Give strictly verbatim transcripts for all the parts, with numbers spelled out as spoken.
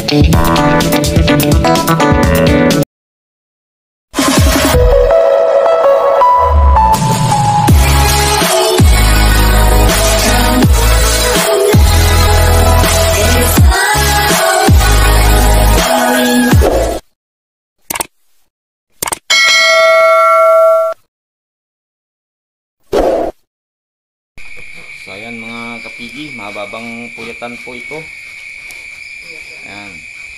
So ayan mga kapigi, mababang puyatan po ito. Ayan.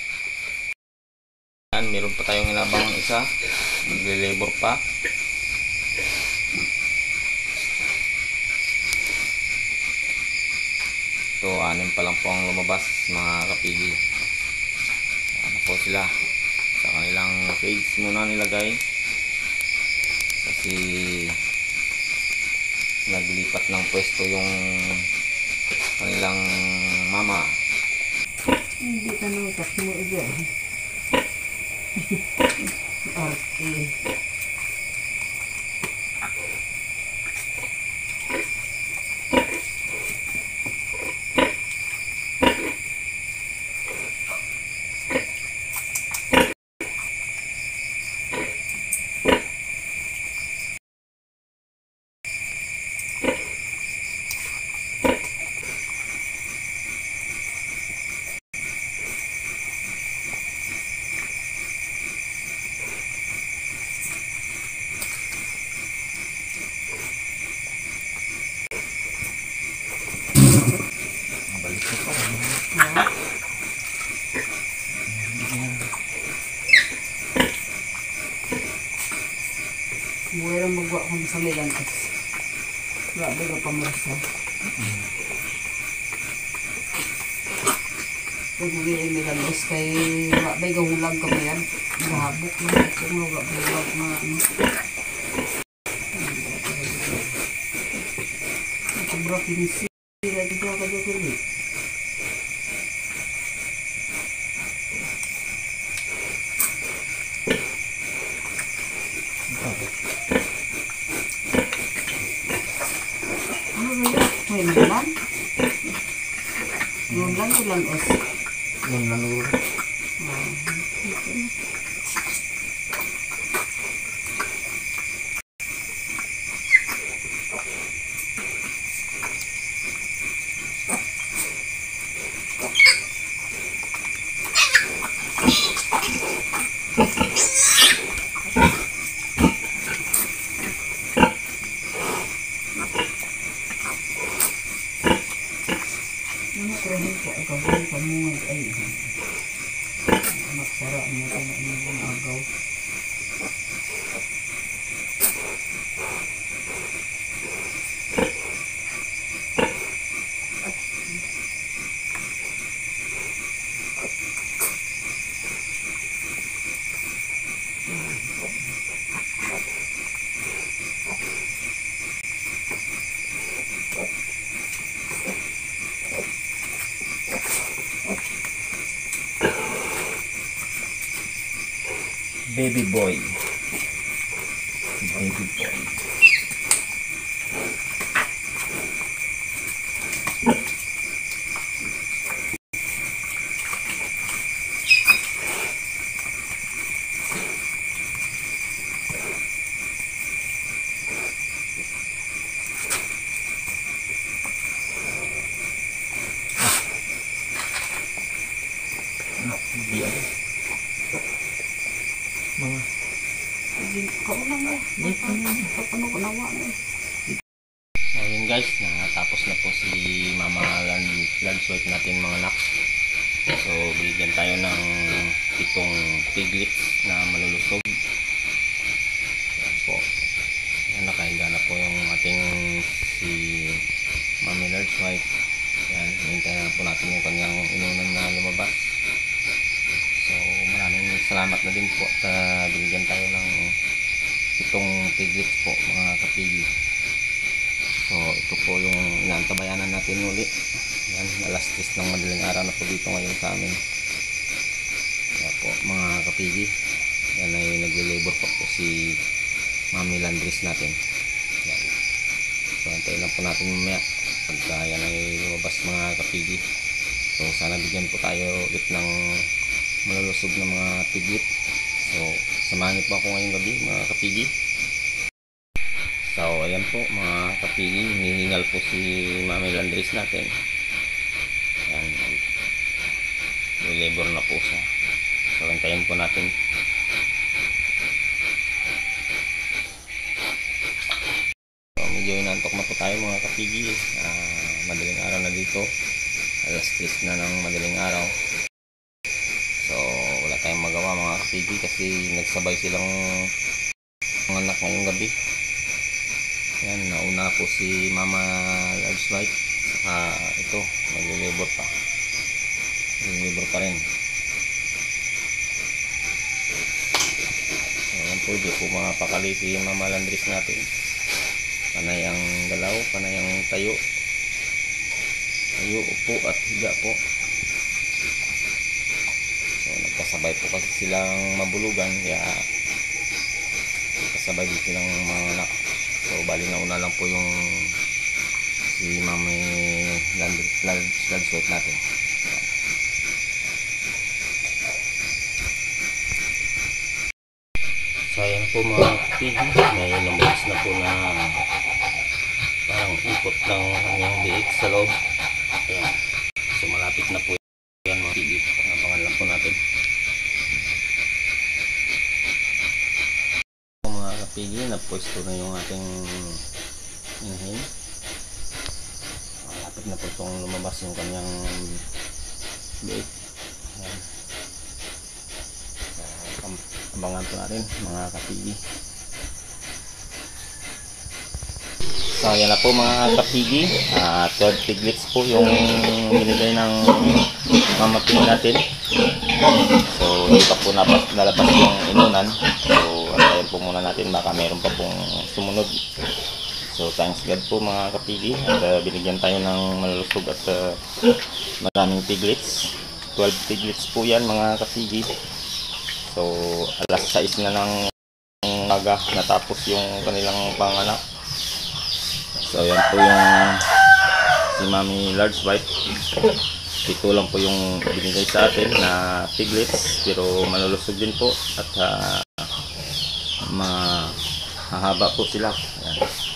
Ayan, meron pa tayong inabang isa. Magle-labor pa. So anim pa lang po ang lumabas mga kapigi. Ano po sila sa kanilang cage muna nilagay. Kasi naglipat ng pwesto yung kanilang mama. Hindi ka nang mo dyan. Okay. Buhay lang magwa kung sa may lantas. Grabe ka pamarasa. Kung hindi ay may lantas kay grabe ka hulag ka may yan. Mahabok na. Kung grabe hulag na ano. Sobra pinisi. Lagi ka ka dyan ulit. May nulan? Nulan ko lang os. Nulan ulo. Ano ko ay gawin ka mo ay magsara mo ka na yung agaw. Baby boy. Baby boy. Biar. Mga Kau lang eh. Ano ko nawa na eh. ayun guys, natapos na po si Mama Lunch White natin mga anak. So bigyan tayo ng pitong piglet na malulusog. Yan po. Yan, nakahiga na po yung ating si Mama Lunch White. Yan, hintayin na po natin yung kanyang inunan na lumabas. So maraming salamat na din po at uh, binigyan tayo ng itong piglets po mga kapigi. So ito po yung inaantabayanan natin uli. Yan, alas tres ng madaling araw na po dito ngayon sa amin. Kaya po mga kapigi, yan ay nagle-labor pa po si Mami Landris natin. Yan. So antayin lang po natin mamaya pagka yan ay lumabas mga kapigi. So sana bigyan po tayo ulit ng malulusog na mga piglet. So samahan niyo po ako ngayong gabi mga kapigi. So ayan po mga kapigi, hinihingal po si Mami Landris natin. Ayan, nilibor na po siya. So hintayin po natin. So medyo inantok na po tayo mga kapigi. uh, Madaling araw na dito, alas tres na ng madaling araw. So wala tayong magawa mga kapigi kasi nagsabay silang mga anak ngayong gabi. Yan, nauna po si Mama Large White. Saka ito, maglilibor pa. Maglilibor pa rin. So yan po, di po makapakali si Mama Landris natin. Panay ang galaw, panay ang tayo. Tayo, upo at higa po. So nagkasabay po kasi silang mabulugan. Kaya nagkasabay din silang mga anak. So bali na una lang po yung si Mami Large White natin. So ayan po mga kapigi, may lumabas na po na parang ikot ng kanyang biik sa loob. Ayan. So malapit na po yan mga kapigi, nabangan lang po natin. Mga kapigi, napwesto na yung ating inahin. Malapit na po itong lumabas yung kanyang biik. Ayan. So abangan po natin mga kapigi. So ayan na po mga kapigi, uh, twelve piglets po yung binigay ng Mama Pig natin. So hindi pa po napas, nalabas yung inunan. So antayin po muna natin, baka meron pa pong sumunod. So thanks God po mga kapigi, at uh, binigyan tayo ng malulusog at uh, maraming piglets. twelve piglets po yan mga kapigi. So alas sais na ng umaga natapos yung kanilang panganak. So yan po yung si Mami Large White. Ito lang po yung binigay sa atin na piglets, pero malulusog din po at uh, mahahaba po sila. Ayan.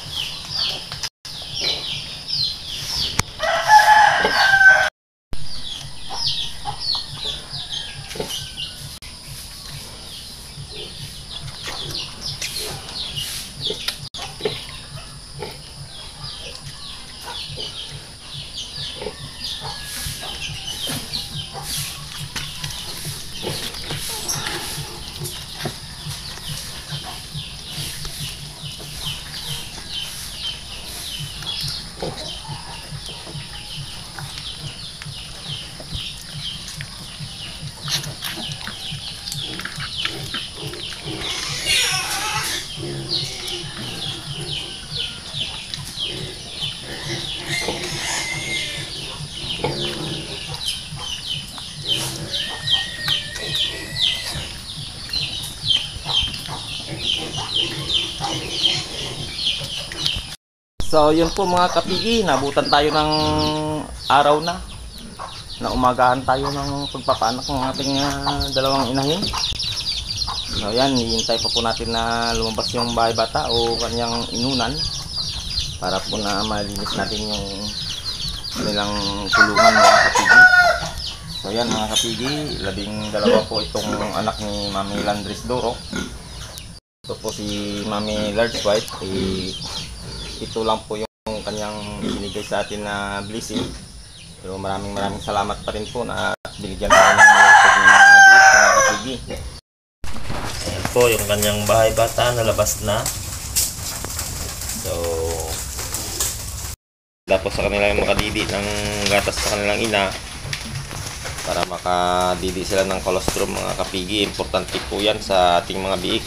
So yun po mga kapigi, nabutan tayo ng araw na na umagahan tayo ng pagpapaanak ng ating uh, dalawang inahin. So yan, hihintay pa po natin na lumabas yung bahay bata o kanyang inunan para po na malinis natin yung kanilang kulungan mga kapigi. So yan mga kapigi, labing dalawa po itong anak ni Mami Landris Doro. Ito po si Mami Large White. Eh, ito lang po yung kanyang binigay sa atin na blessing. Pero maraming maraming salamat pa rin po na binigyan tayo ng malusog ng mga biik, mga kapigi. Ayan po yung kanyang bahay bata, nalabas na. So tapos sa kanila yung makadidi ng gatas sa kanilang ina para makadidi sila ng colostrum mga kapigi. Importante po yan sa ating mga biik.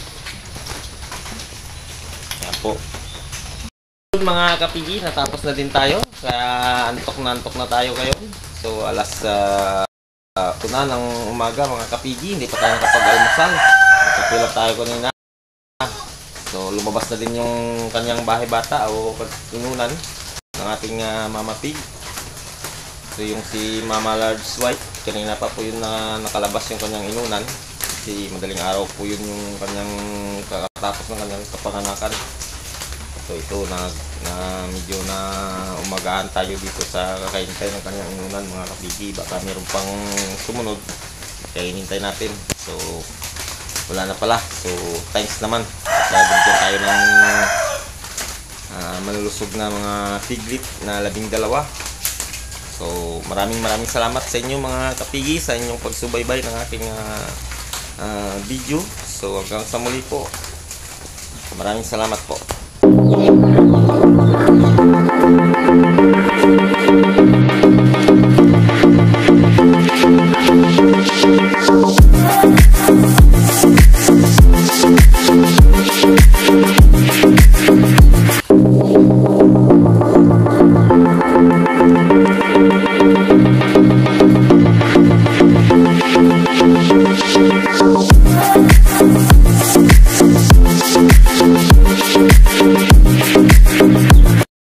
Ayan po mga kapigi, natapos na din tayo. Kaya antok na antok na tayo ngayon. So alas uh, uh, una ng umaga mga kapigi, hindi pa tayo nakapag-almusal. Nakapilap tayo kanina. So lumabas na din yung kanyang bahay bata o inunan ng ating uh, Mama Pig. Ito yung si Mama Large White. Kanina pa po yun na nakalabas yung kanyang inunan. Kasi madaling araw po yun yung kanyang kakatapos ng kanyang kapanganakan. So ito na, na medyo na umagaan tayo dito sa kakaintay ng kanyang inunan mga kapigi. Baka meron pang sumunod. Kaya hinintay natin. So wala na pala. So thanks naman. Dagdagan tayo ng uh, malulusog na mga piglet na labing dalawa. So maraming maraming salamat sa inyo mga kapigi sa inyong pagsubaybay ng aking uh, uh, video. So hanggang sa muli po. Maraming salamat po.